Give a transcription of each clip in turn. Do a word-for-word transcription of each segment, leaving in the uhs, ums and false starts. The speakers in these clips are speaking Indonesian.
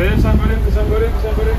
Sambarin, sambarin, sambarin.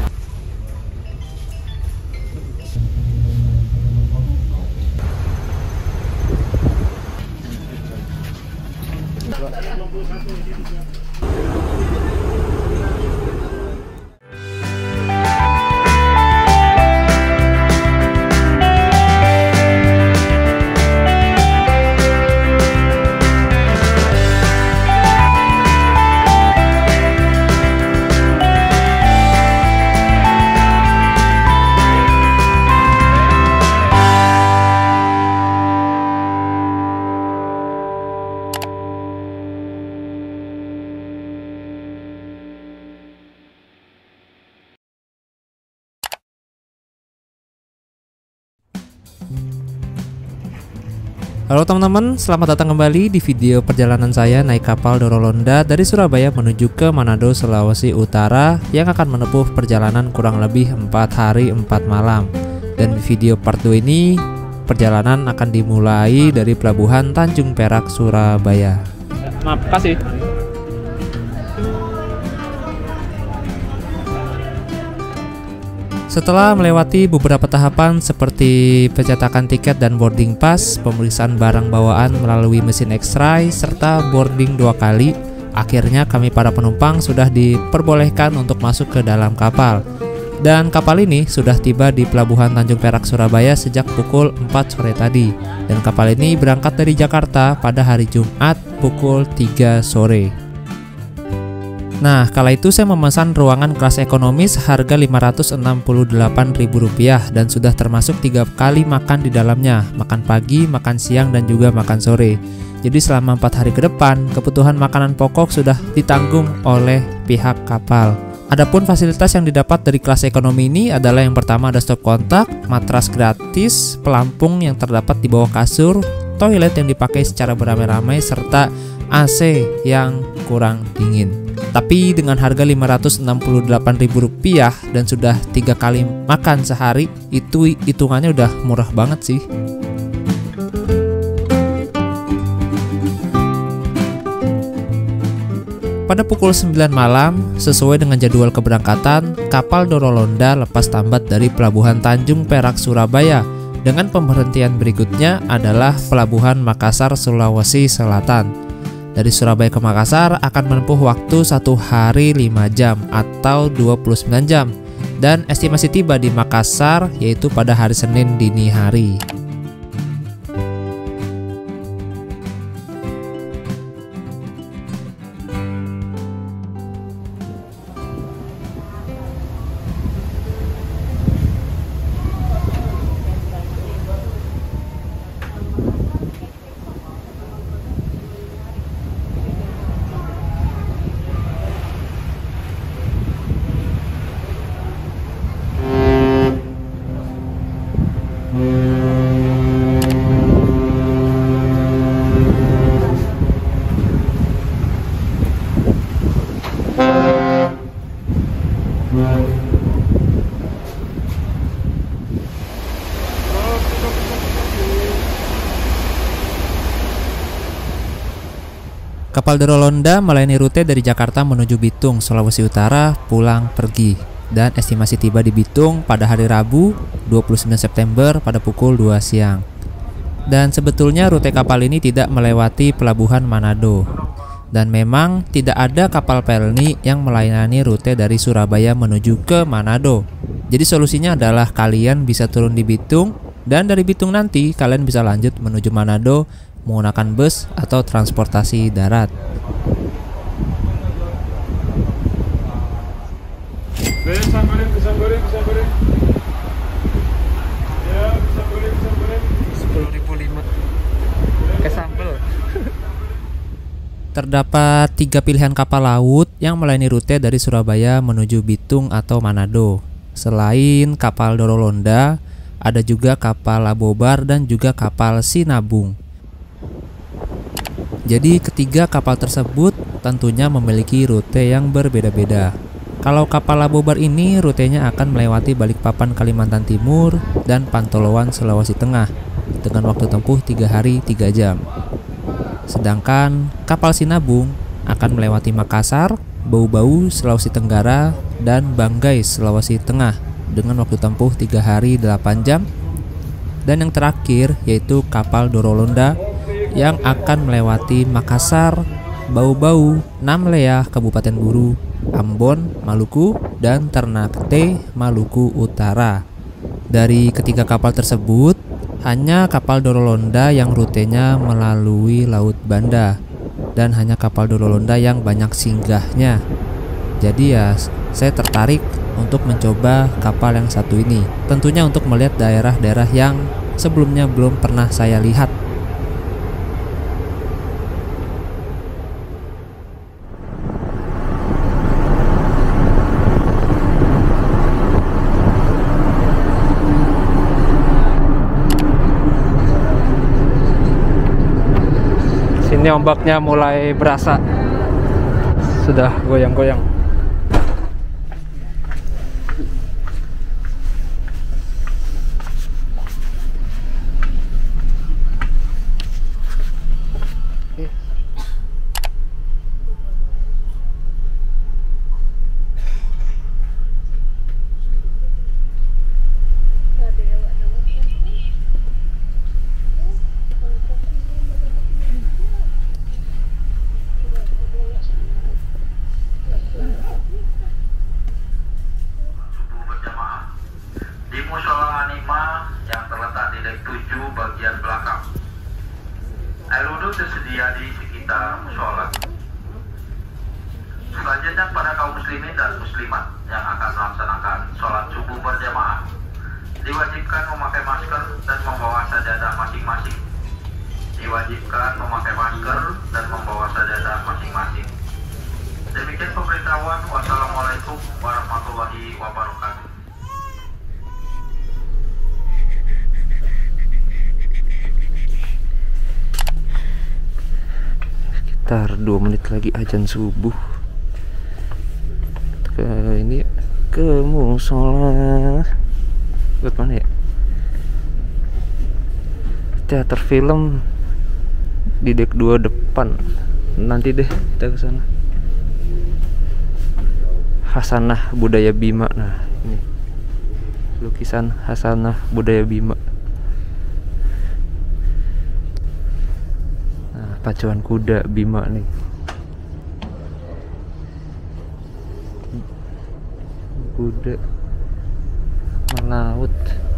Halo teman-teman, selamat datang kembali di video perjalanan saya naik kapal Dorolonda dari Surabaya menuju ke Manado, Sulawesi Utara yang akan menempuh perjalanan kurang lebih empat hari empat malam. Dan di video part dua ini, perjalanan akan dimulai dari Pelabuhan Tanjung Perak, Surabaya. Maaf, kasih. Setelah melewati beberapa tahapan seperti pencetakan tiket dan boarding pass, pemeriksaan barang bawaan melalui mesin X-ray, serta boarding dua kali, akhirnya kami para penumpang sudah diperbolehkan untuk masuk ke dalam kapal. Dan kapal ini sudah tiba di Pelabuhan Tanjung Perak, Surabaya sejak pukul empat sore tadi. Dan kapal ini berangkat dari Jakarta pada hari Jumat pukul tiga sore. Nah, kala itu saya memesan ruangan kelas ekonomi seharga lima ratus enam puluh delapan ribu rupiah dan sudah termasuk tiga kali makan di dalamnya, makan pagi, makan siang, dan juga makan sore. Jadi selama empat hari ke depan, kebutuhan makanan pokok sudah ditanggung oleh pihak kapal. Adapun fasilitas yang didapat dari kelas ekonomi ini adalah yang pertama ada stop kontak, matras gratis, pelampung yang terdapat di bawah kasur, toilet yang dipakai secara beramai-ramai, serta A C yang kurang dingin. Tapi dengan harga lima ratus enam puluh delapan ribu rupiah dan sudah tiga kali makan sehari, itu hitungannya udah murah banget sih. Pada pukul sembilan malam, sesuai dengan jadwal keberangkatan, kapal Dorolonda lepas tambat dari Pelabuhan Tanjung Perak, Surabaya. Dengan pemberhentian berikutnya adalah Pelabuhan Makassar, Sulawesi Selatan. Dari Surabaya ke Makassar akan menempuh waktu satu hari lima jam atau dua puluh sembilan jam. Dan estimasi tiba di Makassar yaitu pada hari Senin dini hari. Kapal Dorolonda melayani rute dari Jakarta menuju Bitung, Sulawesi Utara, pulang pergi. Dan estimasi tiba di Bitung pada hari Rabu, dua puluh sembilan September pada pukul dua siang. Dan sebetulnya rute kapal ini tidak melewati Pelabuhan Manado. Dan memang tidak ada kapal Pelni yang melayani rute dari Surabaya menuju ke Manado. Jadi solusinya adalah kalian bisa turun di Bitung, dan dari Bitung nanti kalian bisa lanjut menuju Manado menggunakan bus atau transportasi darat. Sambarin, sambarin, sambarin. Ya, sambarin, sambarin. sepuluh ribu lima ke sambel. Terdapat tiga pilihan kapal laut yang melayani rute dari Surabaya menuju Bitung atau Manado. Selain kapal Dorolonda, ada juga kapal Labobar dan juga kapal Sinabung. Jadi ketiga kapal tersebut tentunya memiliki rute yang berbeda-beda. Kalau kapal Labobar ini rutenya akan melewati Balikpapan, Kalimantan Timur, dan Pantoloan, Sulawesi Tengah dengan waktu tempuh tiga hari tiga jam. Sedangkan kapal Sinabung akan melewati Makassar, Bau-Bau, Sulawesi Tenggara, dan Banggai, Sulawesi Tengah dengan waktu tempuh tiga hari delapan jam. Dan yang terakhir yaitu kapal Dorolonda yang akan melewati Makassar, Bau-Bau, Namlea, Kabupaten Buru, Ambon, Maluku, dan Ternate, Maluku Utara. Dari ketiga kapal tersebut, hanya kapal Dorolonda yang rutenya melalui Laut Banda, dan hanya kapal Dorolonda yang banyak singgahnya. Jadi ya, saya tertarik untuk mencoba kapal yang satu ini. Tentunya untuk melihat daerah-daerah yang sebelumnya belum pernah saya lihat. Ini ombaknya mulai berasa, sudah goyang-goyang. Tersedia di sekitar musola. Selanjutnya pada kaum muslimin dan muslimat yang akan melaksanakan sholat subuh berjamaah diwajibkan memakai masker dan membawa sajadah masing-masing. Diwajibkan memakai masker dan membawa sajadah masing-masing. Demikian pemberitahuan. Wassalamualaikum warahmatullahi wabarakatuh. Sekitar dua menit lagi azan subuh. Ke ini ke musola. Buat mana ya? Teater film di dek dua depan. Nanti deh kita ke sana. Hasanah Budaya Bima. Nah, ini lukisan Hasanah Budaya Bima. Pacuan kuda Bima nih. Kuda melaut.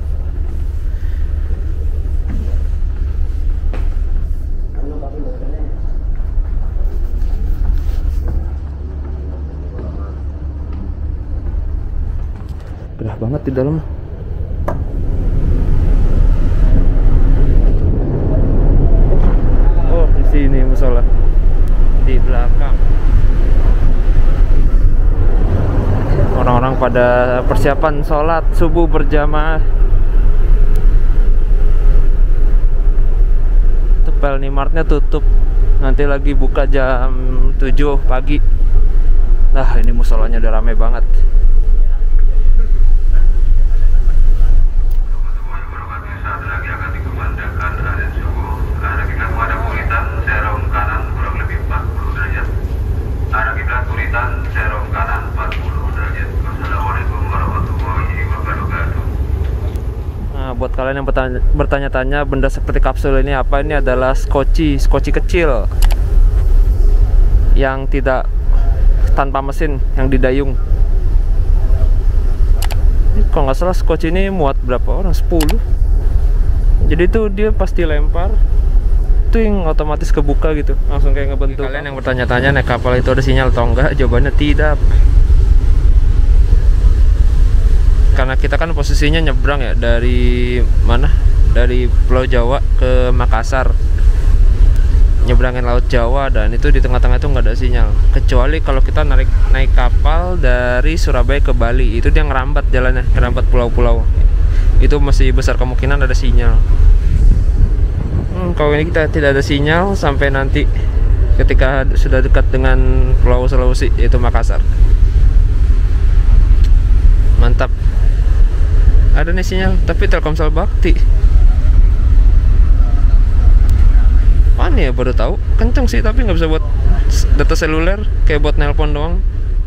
Gerah banget di dalam. Ini musola di belakang. Orang-orang pada persiapan sholat subuh berjamaah. Pelni Martnya tutup, nanti lagi buka jam tujuh pagi. Nah, ini musolanya udah rame banget. Buat kalian yang bertanya-tanya benda seperti kapsul ini apa, ini adalah skoci, skoci kecil yang tidak tanpa mesin, yang didayung. Ini kalau nggak salah skoci ini muat berapa orang? sepuluh. Jadi itu dia pasti lempar, itu yang otomatis kebuka gitu, langsung kayak ngebentuk. Kalian yang bertanya-tanya naik kapal itu ada sinyal atau enggak? Jawabannya tidak. Karena kita kan posisinya nyebrang ya, dari mana? Dari Pulau Jawa ke Makassar, nyebrangin Laut Jawa, dan itu di tengah-tengah itu nggak ada sinyal. Kecuali kalau kita naik naik kapal dari Surabaya ke Bali, itu dia ngerambat jalannya, ngerambat pulau-pulau. Itu masih besar kemungkinan ada sinyal. Hmm, kalau ini kita tidak ada sinyal sampai nanti ketika sudah dekat dengan Pulau Sulawesi, yaitu Makassar. Mantap. Ada nih sinyal, tapi Telkomsel Bakti. Mana kencang ya, baru tahu. Kencang sih tapi nggak bisa buat data seluler, kayak buat nelpon doang.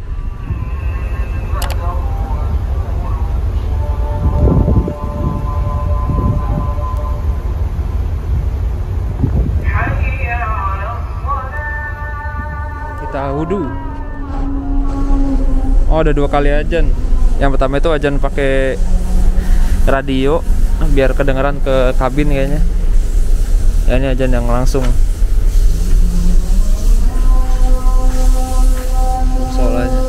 Kita wudhu. Oh, ada dua kali ajan. Yang pertama itu ajan pakai radio biar kedengeran ke kabin kayaknya. Ya, ini ajan yang langsung. Solanya.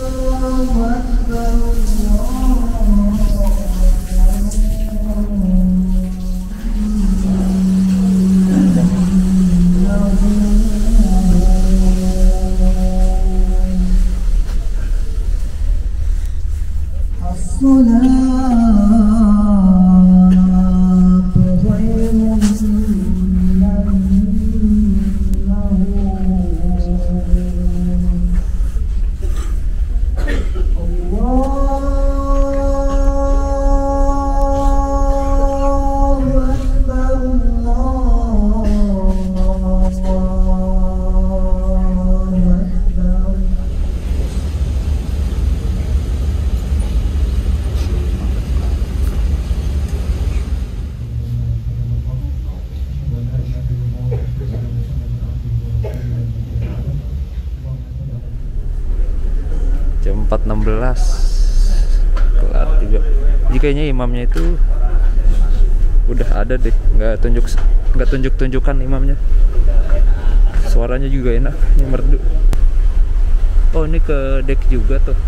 Jam empat enam belas kelar juga. Jadi kayaknya imamnya itu udah ada deh, nggak tunjuk nggak tunjuk tunjukkan imamnya. Suaranya juga enak, merdu. Oh, ini ke deck juga tuh.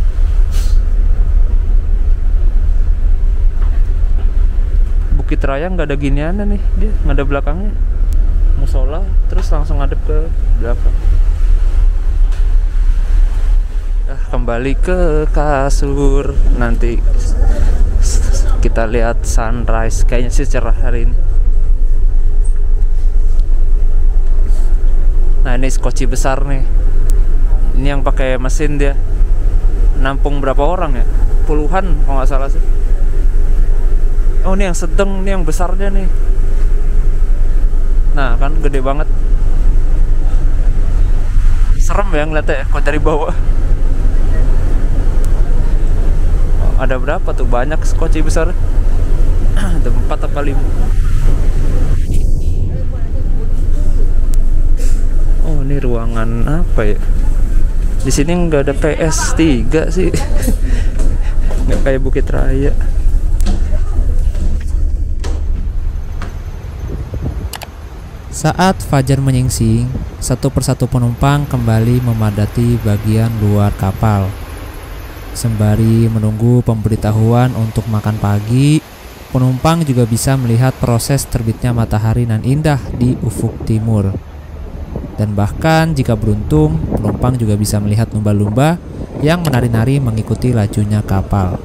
Bukit Raya nggak ada giniannya nih, dia nggak ada belakangnya. Musola terus langsung ngadep ke belakang. Kembali ke kasur, nanti kita lihat sunrise. Kayaknya sih cerah hari ini. Nah, ini skoci besar nih. Ini yang pakai mesin, dia nampung berapa orang ya? Puluhan kalau nggak salah sih. Oh, ini yang sedang, ini yang besarnya nih. Nah, kan gede banget. Serem ya ngeliatnya ya, kalau dari bawah. Ada berapa tuh? Banyak skoci besar. Ada empat apa lima. Oh, ini ruangan apa ya? Di sini nggak ada P S tiga sih. Nggak kayak Bukit Raya. Saat fajar menyingsing, satu persatu penumpang kembali memadati bagian luar kapal. Sembari menunggu pemberitahuan untuk makan pagi, penumpang juga bisa melihat proses terbitnya matahari nan indah di ufuk timur. Dan bahkan jika beruntung, penumpang juga bisa melihat lumba-lumba yang menari-nari mengikuti lajunya kapal.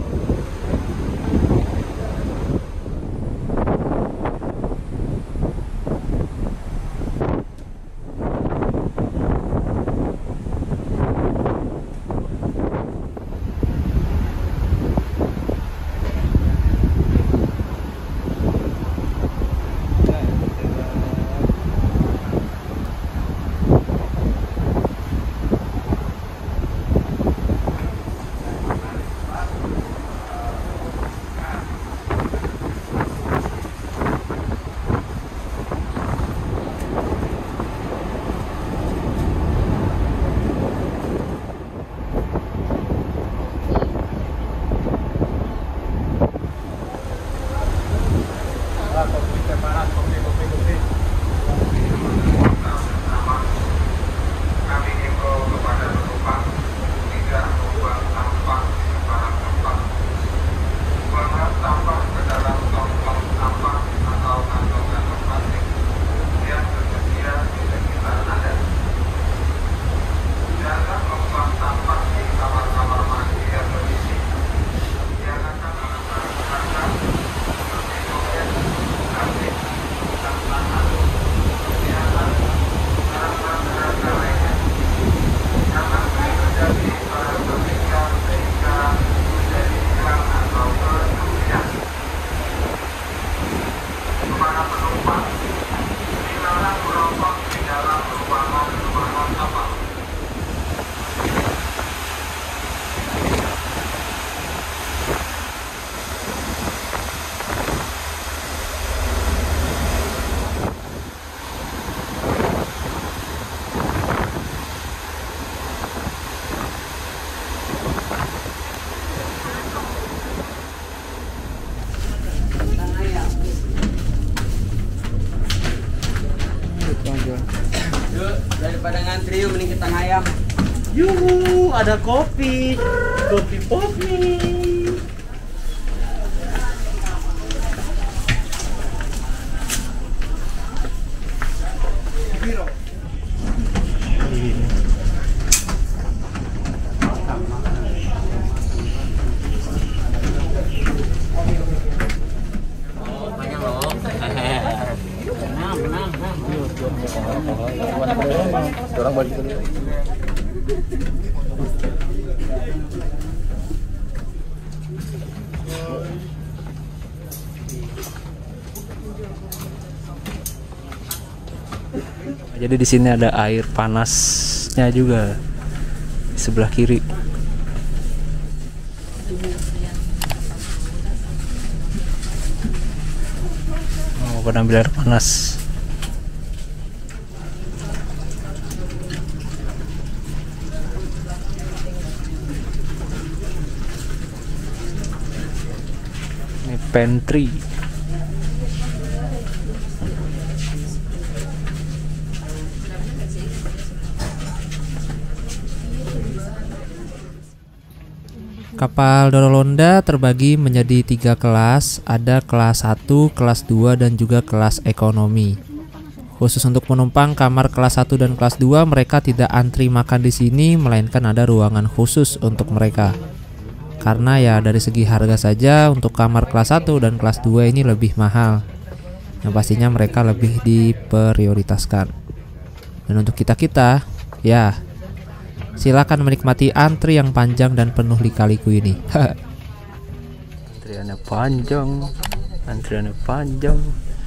Yuhu, ada kopi. Kopi pop nih. Jadi di sini ada air panasnya juga di sebelah kiri. Oh, penambil air panas. Ini pantry. Kapal Dorolonda terbagi menjadi tiga kelas, ada kelas satu, kelas dua, dan juga kelas ekonomi. Khusus untuk penumpang kamar kelas satu dan kelas dua, mereka tidak antri makan di sini, melainkan ada ruangan khusus untuk mereka. Karena ya dari segi harga saja untuk kamar kelas satu dan kelas dua ini lebih mahal. Yang pastinya mereka lebih diprioritaskan. Dan untuk kita-kita, ya silakan menikmati antri yang panjang dan penuh lika-liku ini. Antriannya panjang, antriannya panjang.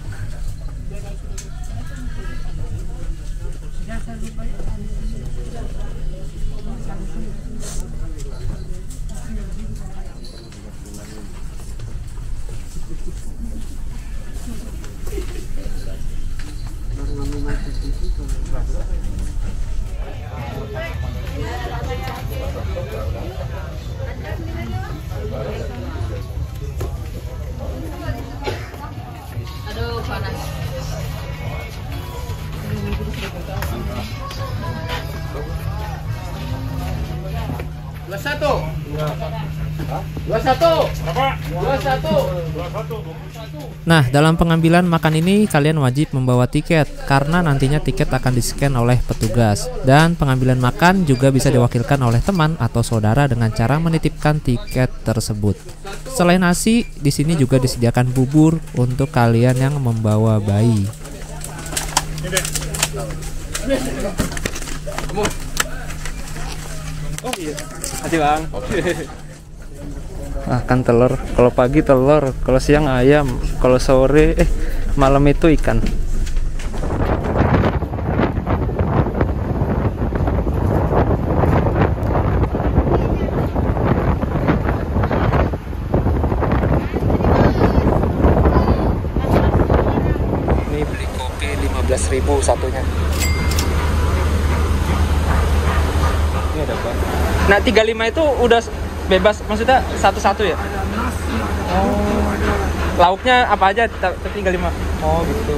Dua satu. Dua satu. Dua satu. Nah, dalam pengambilan makan ini kalian wajib membawa tiket karena nantinya tiket akan di-scan oleh petugas. Dan pengambilan makan juga bisa diwakilkan oleh teman atau saudara dengan cara menitipkan tiket tersebut. Selain nasi, di sini juga disediakan bubur untuk kalian yang membawa bayi. Oh iya, aja bang. Makan telur. Kalau pagi telur, kalau siang ayam, kalau sore eh malam itu ikan. Ini beli kopi lima belas ribu satunya. Ini ada apa? Nah, tiga puluh lima itu udah bebas, maksudnya satu-satu ya? Oh. Lauknya apa aja tiga puluh lima? Oh, gitu.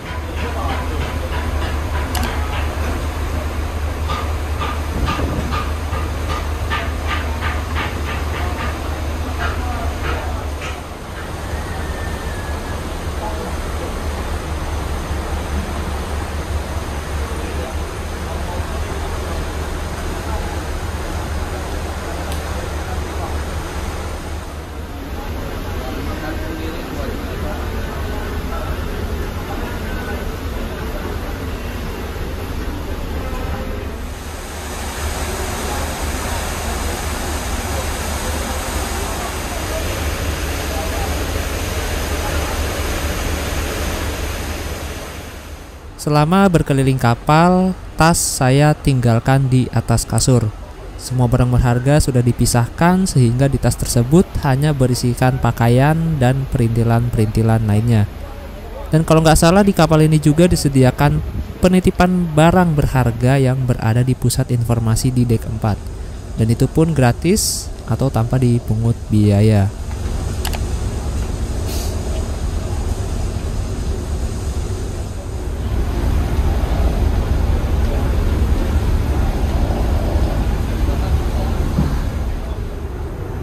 Selama berkeliling kapal, tas saya tinggalkan di atas kasur. Semua barang berharga sudah dipisahkan sehingga di tas tersebut hanya berisikan pakaian dan perintilan-perintilan lainnya. Dan kalau nggak salah di kapal ini juga disediakan penitipan barang berharga yang berada di pusat informasi di dek empat. Dan itu pun gratis atau tanpa dipungut biaya.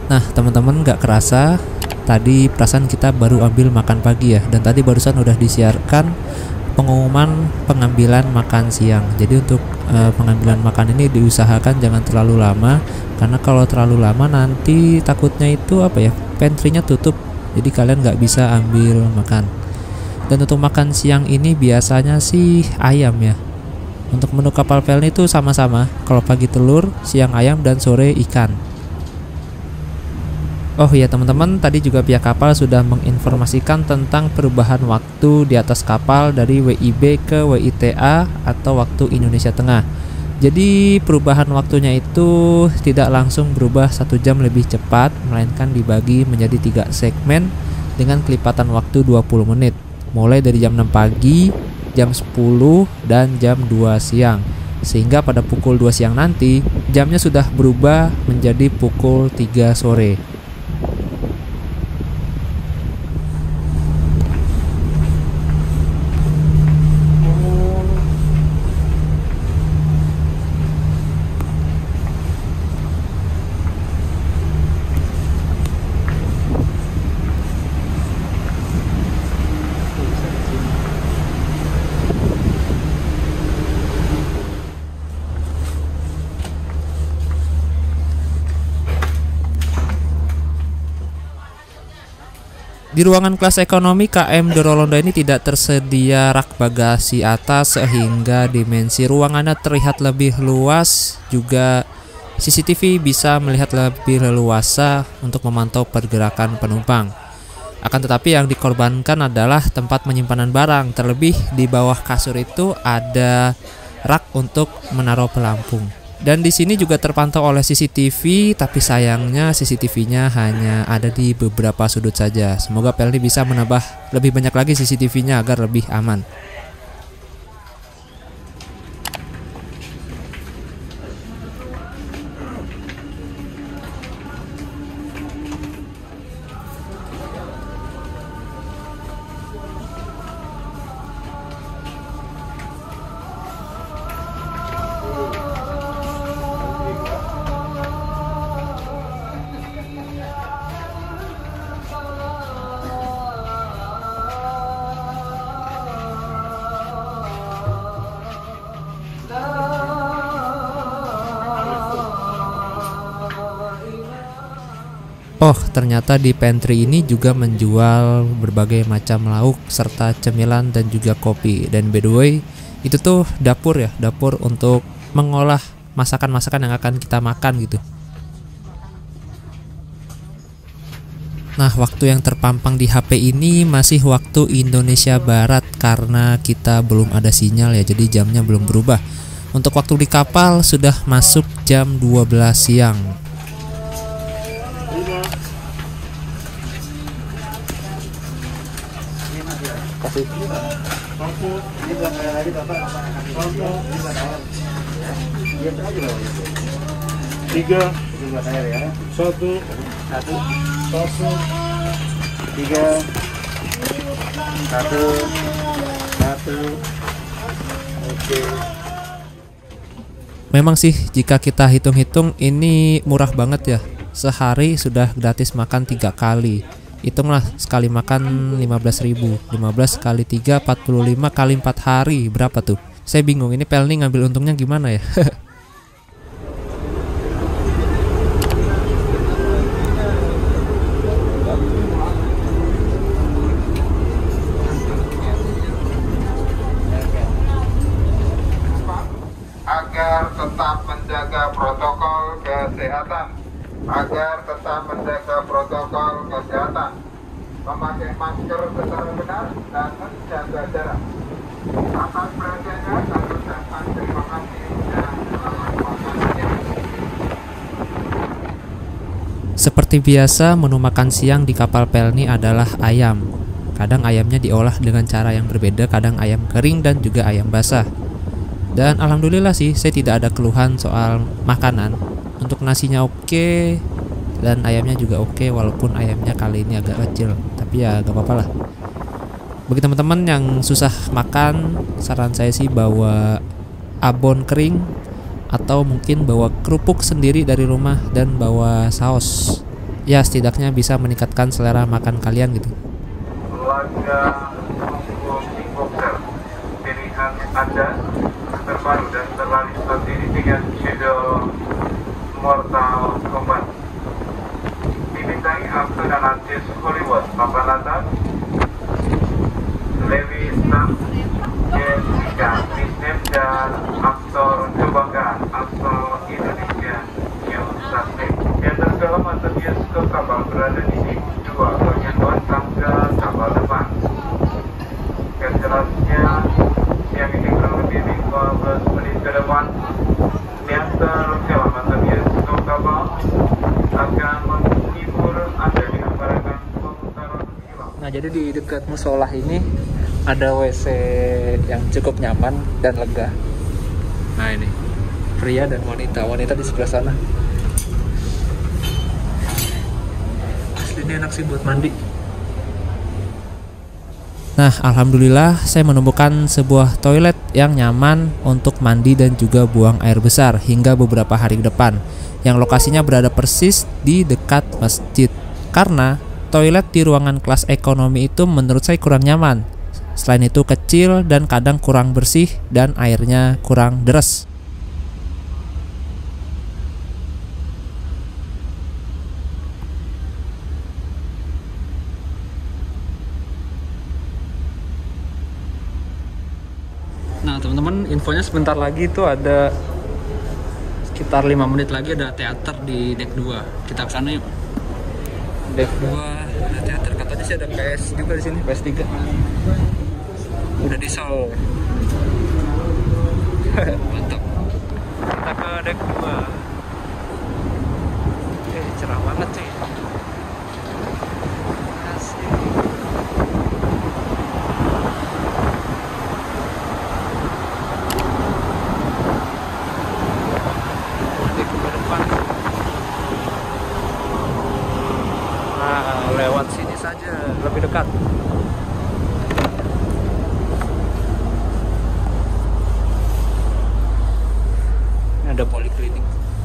Nah teman-teman, nggak kerasa tadi perasaan kita baru ambil makan pagi ya, dan tadi barusan udah disiarkan pengumuman pengambilan makan siang. Jadi untuk uh, pengambilan makan ini diusahakan jangan terlalu lama, karena kalau terlalu lama nanti takutnya itu apa ya, pantry-nya tutup, jadi kalian nggak bisa ambil makan. Dan untuk makan siang ini biasanya sih ayam ya. Untuk menu kapal Pelni itu sama-sama, kalau pagi telur, siang ayam, dan sore ikan. Oh iya teman-teman, tadi juga pihak kapal sudah menginformasikan tentang perubahan waktu di atas kapal dari W I B ke W I T A atau waktu Indonesia Tengah. Jadi perubahan waktunya itu tidak langsung berubah satu jam lebih cepat, melainkan dibagi menjadi tiga segmen dengan kelipatan waktu dua puluh menit, mulai dari jam enam pagi, jam sepuluh, dan jam dua siang. Sehingga pada pukul dua siang nanti jamnya sudah berubah menjadi pukul tiga sore. Di ruangan kelas ekonomi K M Dorolondo ini tidak tersedia rak bagasi atas, sehingga dimensi ruangannya terlihat lebih luas. Juga C C T V bisa melihat lebih leluasa untuk memantau pergerakan penumpang. Akan tetapi yang dikorbankan adalah tempat penyimpanan barang. Terlebih di bawah kasur itu ada rak untuk menaruh pelampung. Dan di sini juga terpantau oleh C C T V, tapi sayangnya C C T V-nya hanya ada di beberapa sudut saja. Semoga Pelni bisa menambah lebih banyak lagi C C T V-nya agar lebih aman. Oh, ternyata di pantry ini juga menjual berbagai macam lauk serta cemilan dan juga kopi. Dan by the way, itu tuh dapur ya, dapur untuk mengolah masakan-masakan yang akan kita makan gitu. Nah, waktu yang terpampang di H P ini masih waktu Indonesia Barat karena kita belum ada sinyal ya, jadi jamnya belum berubah. Untuk waktu di kapal sudah masuk jam dua belas siang. Tiga, satu, satu, satu, tiga, satu, satu, oke. Memang sih jika kita hitung-hitung ini murah banget ya. Sehari sudah gratis makan tiga kali. Hitunglah sekali makan lima belas ribu, lima belas kali tiga, empat puluh lima kali empat hari, berapa tuh? Saya bingung, ini Pelni ngambil untungnya gimana ya? Agar tetap menjaga protokol kesehatan, agar tetap menjaga protokol kesehatan, memakai masker secara benar dan menjaga jarak. Atas perhatiannya kami ucapkan terima kasih dan selamat makan. Seperti biasa, menu makan siang di kapal Pelni adalah ayam. Kadang ayamnya diolah dengan cara yang berbeda, kadang ayam kering dan juga ayam basah. Dan alhamdulillah sih, saya tidak ada keluhan soal makanan. Untuk nasinya oke, dan ayamnya juga oke, walaupun ayamnya kali ini agak kecil, tapi ya gak apa-apa lah. Bagi teman-teman yang susah makan, saran saya sih bawa abon kering, atau mungkin bawa kerupuk sendiri dari rumah dan bawa saus. ya setidaknya bisa meningkatkan selera makan kalian gitu. Laga Kungfu Kickboxer pilihan Anda terbaru dan terlaris saat ini dengan judul Mortal Kombat. Dibintangi aktor dan artis Hollywood papan atas Levi Sam, Jessica Bisnet, dan aktor kebanggaan asal Indonesia New Taslim. Yang terdalam atau bioskop kapal berada di sini dua bagian bawah tangga kapal depan. Kejelasnya yang ini kurang lebih lima belas menit ke depan. Yang terdalam atau bioskop kapal akan menghibur Anda dengan barakan pemutaran film. Nah, jadi di dekat musola ini ada W C yang cukup nyaman dan lega. Nah, ini pria dan wanita. Wanita di sebelah sana. Asli ini enak sih buat mandi. Nah, alhamdulillah saya menemukan sebuah toilet yang nyaman untuk mandi dan juga buang air besar hingga beberapa hari ke depan, yang lokasinya berada persis di dekat masjid. Karena toilet di ruangan kelas ekonomi itu menurut saya kurang nyaman. Selain itu kecil dan kadang kurang bersih dan airnya kurang deres. Nah, teman-teman, infonya sebentar lagi itu ada sekitar lima menit lagi ada teater di deck dua. Kita ke sana yuk. Deck dua ada teater, katanya sih ada P S juga di sini, P S tiga. Udah di Sol. Mantap. Kita ke deck dua. Eh, cerah banget sih. Asik. Deck dua depan. Nah, lewat sini saja, lebih dekat. Ada poliklinik.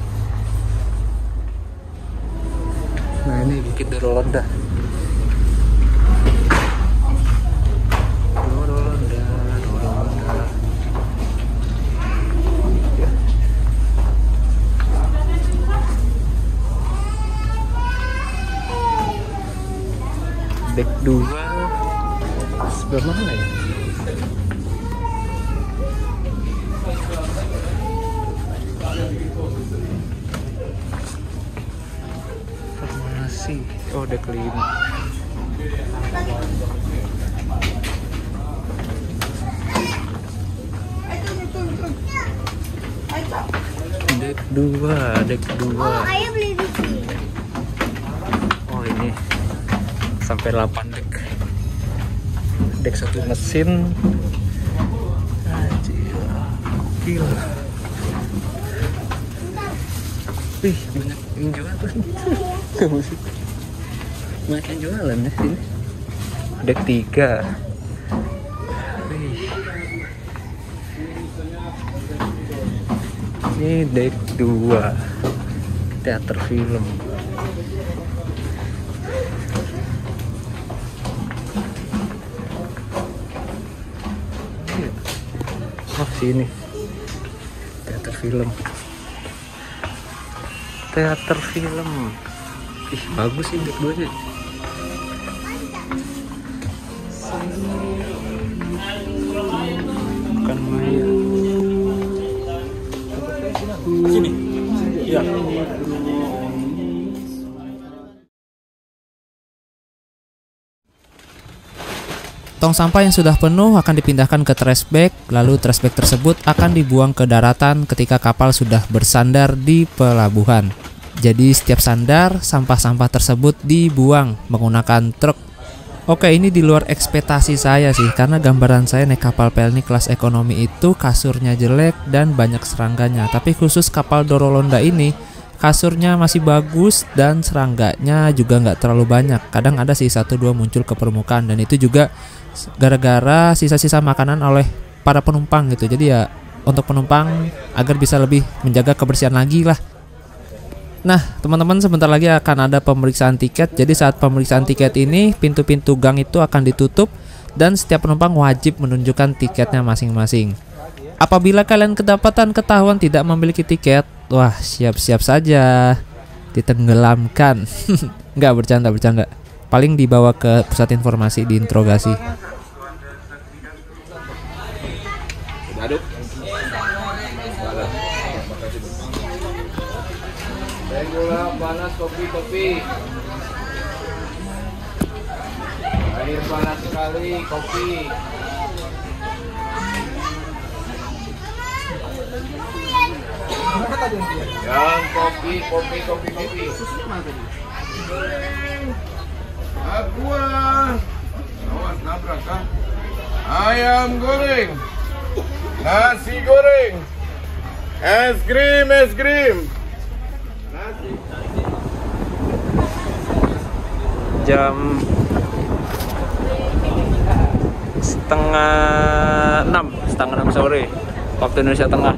Nah, ini Bukit Dorolonda. Dorolonda, Dorolonda. Ya. Deck dua sebelah mana ya? Farmasi. Oh, deck lima. Deck dua, deck dua. Oh, ayah beli di sini. Oh, ini sampai delapan deck. Deck satu mesin. Anjir. Gila. Wih, banyak yang jualan. Banyak yang jualan ya sini. Deck tiga. Wih. Ini deck dua. Teater film. Oh, sini. Teater film. Teater film. Ih, bagus sih deck dua-nya. Bukan Maya. Sini. Ya. Tong sampah yang sudah penuh akan dipindahkan ke trash bag, lalu trash bag tersebut akan dibuang ke daratan ketika kapal sudah bersandar di pelabuhan. Jadi setiap sandar, sampah-sampah tersebut dibuang menggunakan truk. Oke, ini di luar ekspektasi saya sih, karena gambaran saya naik kapal pelni kelas ekonomi itu kasurnya jelek dan banyak serangganya. Tapi khusus kapal Dorolonda ini, kasurnya masih bagus dan serangganya juga nggak terlalu banyak. Kadang ada sih satu dua muncul ke permukaan, dan itu juga gara-gara sisa-sisa makanan oleh para penumpang gitu. Jadi ya untuk penumpang agar bisa lebih menjaga kebersihan lagi lah. Nah, teman-teman, sebentar lagi akan ada pemeriksaan tiket. Jadi saat pemeriksaan tiket ini, pintu-pintu gang itu akan ditutup dan setiap penumpang wajib menunjukkan tiketnya masing-masing. Apabila kalian kedapatan ketahuan tidak memiliki tiket, wah, siap-siap saja ditenggelamkan. Nggak, bercanda-bercanda. Paling dibawa ke pusat informasi, diinterogasi. Aduk. Gula panas, kopi-kopi. Air panas sekali, kopi. Yang kopi, kopi, kopi, kopi. Aqua. Awas nabrak kan? Ayam goreng. Nasi goreng. Es krim, es krim. Jam setengah enam, setengah enam sore waktu Indonesia Tengah.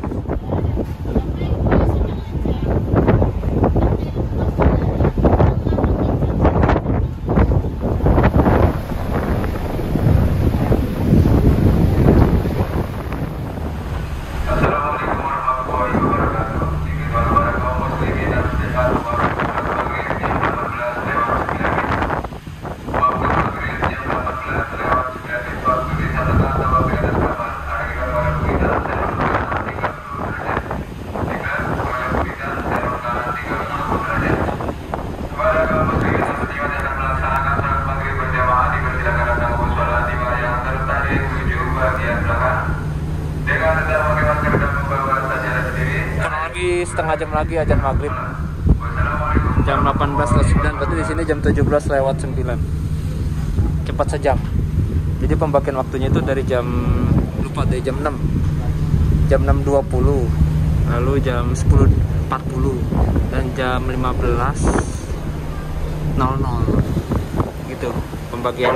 Setengah jam lagi azan maghrib, jam delapan belas lewat sembilan, berarti di sini jam tujuh belas lewat sembilan, cepat sejam. Jadi pembagian waktunya itu dari jam, lupa dari jam enam, jam enam dua puluh, lalu jam sepuluh empat puluh dan jam lima belas nol nol gitu pembagian.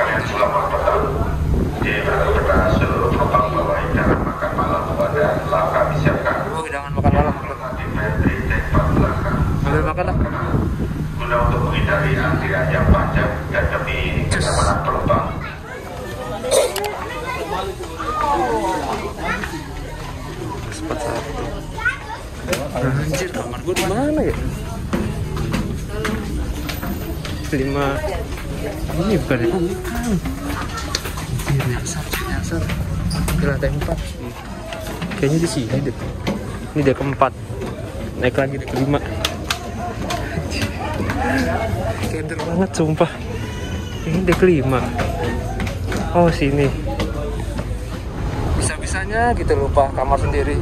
Oh, hidangan makan malam. Ambil makan lah. Guna untuk menghindari antrian yang panjang dan demi kenyamanan penumpang. Sempat satu. Anjir, kamar gue di mana ya? Lima. Ini bukan ya? Anjir, nyasar, nyasar. Di lantai empat. Kayaknya di sini deh. Ini dia keempat. Naik lagi di kelima. Keder banget sumpah. Ini dia kelima. Oh sini. Bisa-bisanya gitu lupa kamar sendiri.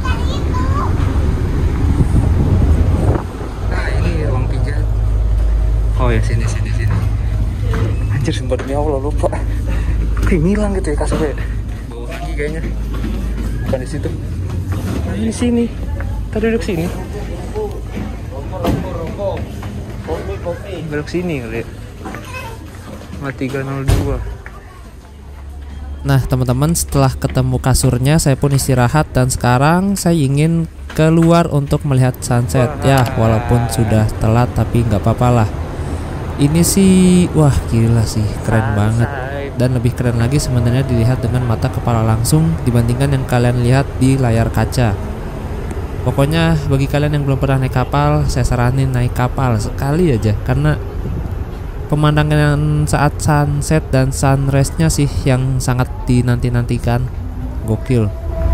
Nah ini ruang pijat. Oh ya sini sini sini. Anjir sumpah demi Allah lupa. Kayak ngilang gitu ya kasurnya. Bawah lagi kayaknya. Bukan di situ. Nah ini sini. Kita duduk sini. Belok sini kali ya. tiga nol dua. Nah, teman-teman, setelah ketemu kasurnya, saya pun istirahat dan sekarang saya ingin keluar untuk melihat sunset. Ya, walaupun sudah telat tapi nggak apa-apa lah. Ini sih, wah gila sih, keren banget. Dan lebih keren lagi sebenarnya dilihat dengan mata kepala langsung dibandingkan yang kalian lihat di layar kaca. Pokoknya bagi kalian yang belum pernah naik kapal, saya saranin naik kapal sekali aja, karena pemandangan saat sunset dan sunrise-nya sih yang sangat dinanti-nantikan. Gokil.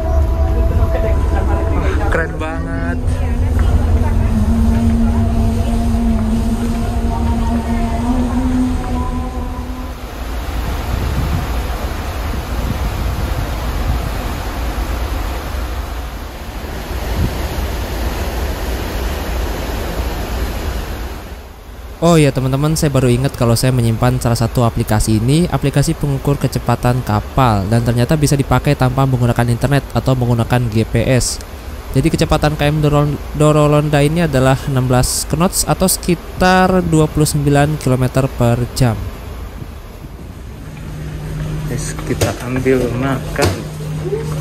Keren banget. Oh ya teman-teman, saya baru ingat kalau saya menyimpan salah satu aplikasi ini, aplikasi pengukur kecepatan kapal, dan ternyata bisa dipakai tanpa menggunakan internet atau menggunakan G P S. Jadi kecepatan K M Dorolonda ini adalah enam belas knots atau sekitar dua puluh sembilan kilometer per jam. Yes, kita ambil makan.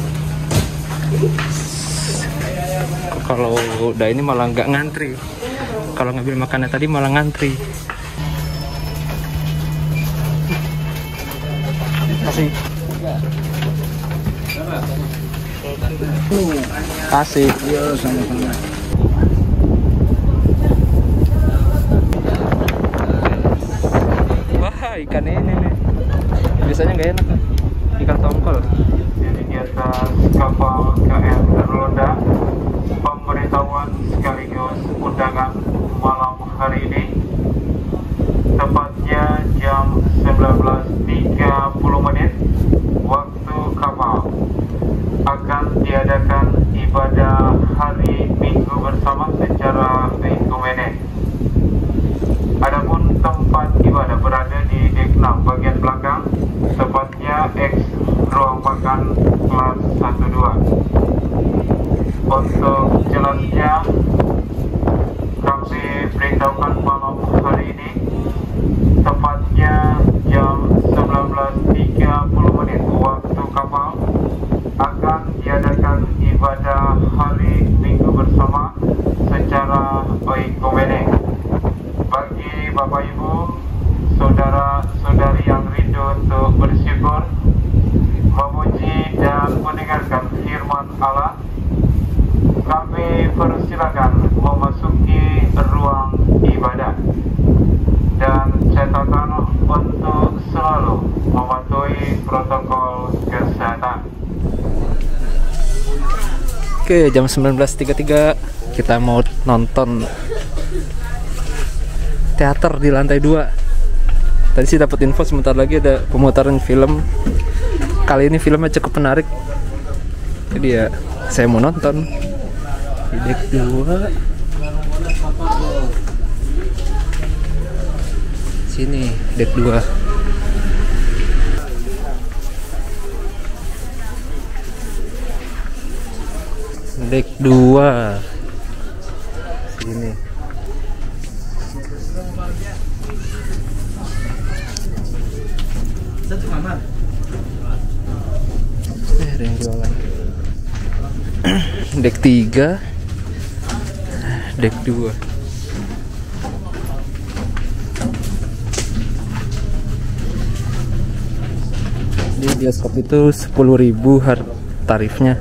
Kalau udah ini malah nggak ngantri. kalau ngambil makannya tadi malah ngantri. Kasih. Kasih. Iya, sama-sama. Wah, ikan ini nih. Biasanya nggak enak. Ikan tongkol. Jadi di atas kapal K M Terloda, pemberitahuan sekaligus undangan malam hari ini, tepatnya jam sembilan belas tiga puluh menit waktu kapal, akan diadakan ibadah hari Minggu bersama secara ekumene. Adapun tempat ibadah berada di dek enam bagian belakang, tepatnya X ruang makan kelas satu dua. Untuk jelasnya, kami beritahukan malam hari ini, tepatnya jam sembilan belas tiga puluh menit waktu kapal, akan diadakan ibadah hari Minggu bersama secara ekumene. Bagi Bapak Ibu, saudara-saudari yang rindu untuk bersyukur, memuji dan mendengarkan firman Allah, kami persilakan memasuki ruang ibadah. Dan catatan untuk selalu mematuhi protokol kesehatan. Oke, jam sembilan belas tiga puluh tiga kita mau nonton teater di lantai dua. Tadi sih dapat info sebentar lagi ada pemutaran film. Kali ini filmnya cukup menarik. Jadi ya saya mau nonton di dek dua. Sini dek dua. Dek dua. Sini. Eh, ada yang jualan. Dek tiga, dek dua. Di bioskop itu sepuluh ribu har tarifnya.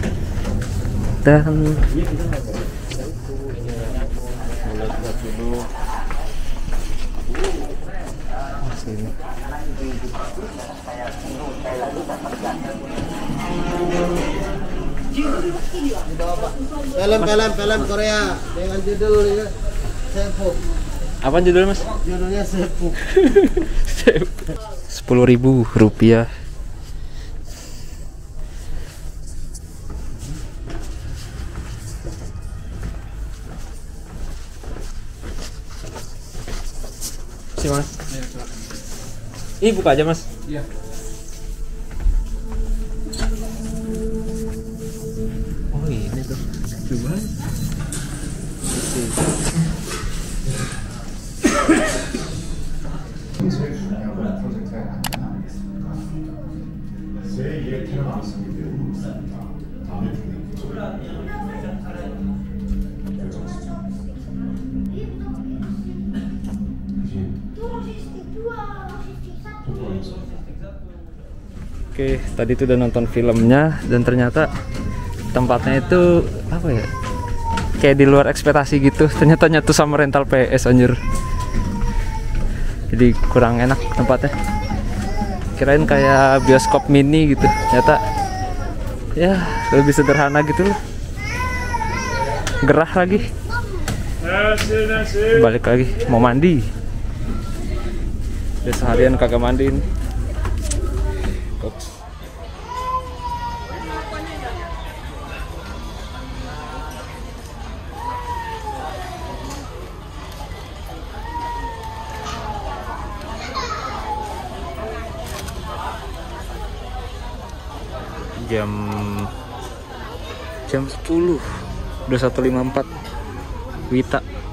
Dan sini. Film-film film Korea dengan judul ya Sepuk. Apa judulnya, Mas? Judulnya Sepuk. Sepuluh ribu rupiah. Si Mas. Ih, buka aja, Mas. Iya. Oh, ini tuh. Coba. Oke, tadi tuh udah nonton filmnya dan ternyata tempatnya itu apa ya? Kayak di luar ekspektasi gitu. Ternyata nyatu sama rental P S, anjir. Jadi kurang enak tempatnya. Kirain kayak bioskop mini gitu. Ternyata ya lebih sederhana gitu loh. Gerah lagi. Balik lagi mau mandi. Udah seharian kagak mandiin. Jam jam sepuluh udah satu lima puluh empat Wita.